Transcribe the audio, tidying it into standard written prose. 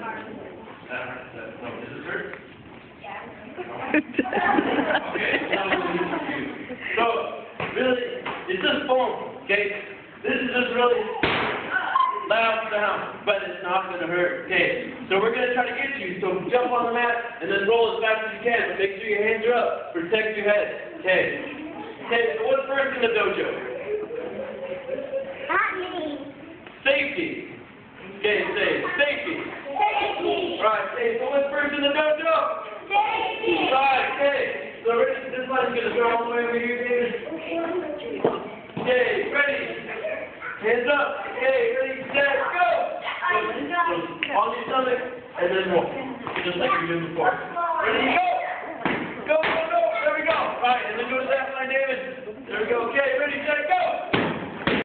No, does this hurt? Okay. So, really, it's just foam, okay? This is just really loud sound, but it's not going to hurt, okay? So we're going to try to get you. So jump on the mat and then roll as fast as you can, but make sure your hands are up. Protect your head, okay? Okay, so what's first in the dojo? Not me. Safety. Okay, say safety. Safety. Right, okay, so what's first in the dojo? Safety. Right, okay. So ready, this one's going to go all the way over here, David. Okay, ready. Hands up. Okay, ready, set, go. So, on your stomach, and then roll. Just like you did before. Ready, go. Go, go, go. There we go. All right, and then go to that line, David. There we go. Okay, ready, set, go.